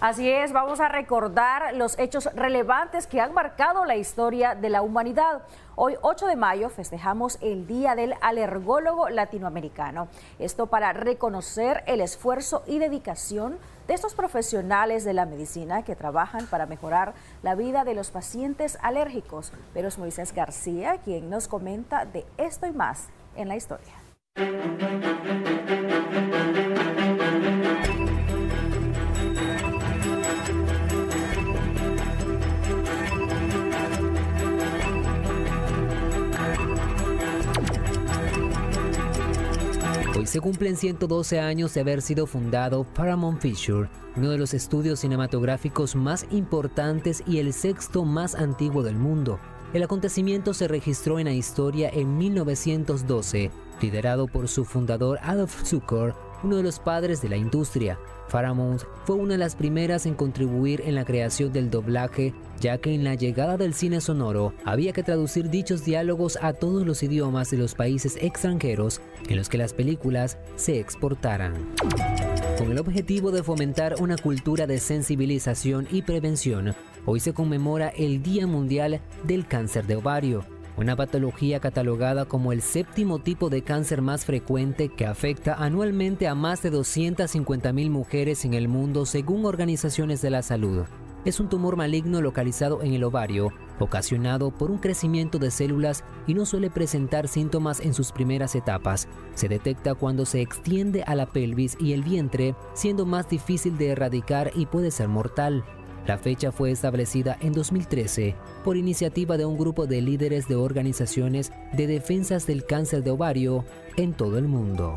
Así es, vamos a recordar los hechos relevantes que han marcado la historia de la humanidad. Hoy, 8 de mayo, festejamos el Día del Alergólogo Latinoamericano. Esto para reconocer el esfuerzo y dedicación de estos profesionales de la medicina que trabajan para mejorar la vida de los pacientes alérgicos. Pero es Moisés García quien nos comenta de esto y más en la historia. Hoy se cumplen 112 años de haber sido fundado Paramount Pictures, uno de los estudios cinematográficos más importantes y el sexto más antiguo del mundo. El acontecimiento se registró en la historia en 1912, liderado por su fundador Adolf Zukor, uno de los padres de la industria. Paramount fue una de las primeras en contribuir en la creación del doblaje, ya que en la llegada del cine sonoro había que traducir dichos diálogos a todos los idiomas de los países extranjeros en los que las películas se exportaran. Con el objetivo de fomentar una cultura de sensibilización y prevención, hoy se conmemora el Día Mundial del Cáncer de Ovario, una patología catalogada como el séptimo tipo de cáncer más frecuente que afecta anualmente a más de 250,000 mujeres en el mundo según organizaciones de la salud. Es un tumor maligno localizado en el ovario, ocasionado por un crecimiento de células y no suele presentar síntomas en sus primeras etapas. Se detecta cuando se extiende a la pelvis y el vientre, siendo más difícil de erradicar y puede ser mortal. La fecha fue establecida en 2013 por iniciativa de un grupo de líderes de organizaciones de defensas del cáncer de ovario en todo el mundo.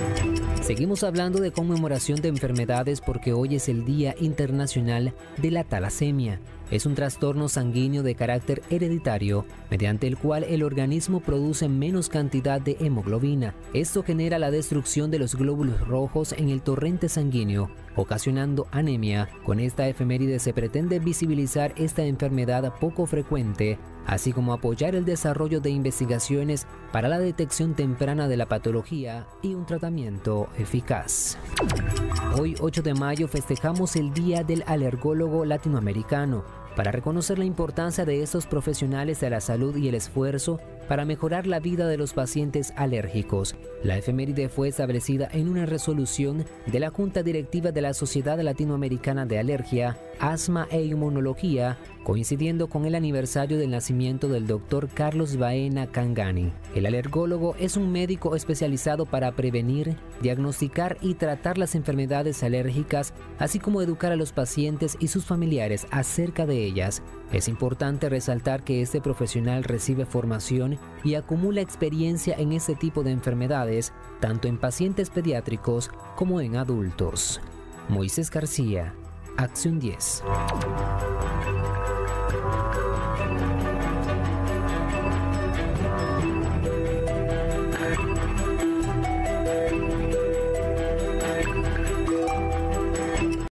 Seguimos hablando de conmemoración de enfermedades porque hoy es el Día Internacional de la Talasemia. Es un trastorno sanguíneo de carácter hereditario, mediante el cual el organismo produce menos cantidad de hemoglobina. Esto genera la destrucción de los glóbulos rojos en el torrente sanguíneo, ocasionando anemia. Con esta efeméride se pretende visibilizar esta enfermedad poco frecuente, así como apoyar el desarrollo de investigaciones para la detección temprana de la patología y un tratamiento eficaz. Hoy, 8 de mayo, festejamos el Día del Alergólogo Latinoamericano, para reconocer la importancia de estos profesionales de la salud y el esfuerzo para mejorar la vida de los pacientes alérgicos. La efeméride fue establecida en una resolución de la Junta Directiva de la Sociedad Latinoamericana de Alergia, Asma e Inmunología, coincidiendo con el aniversario del nacimiento del Dr. Carlos Baena Cangani. El alergólogo es un médico especializado para prevenir, diagnosticar y tratar las enfermedades alérgicas, así como educar a los pacientes y sus familiares acerca de ellas. Es importante resaltar que este profesional recibe formación y acumula experiencia en este tipo de enfermedades, tanto en pacientes pediátricos como en adultos. Moisés García, Acción 10.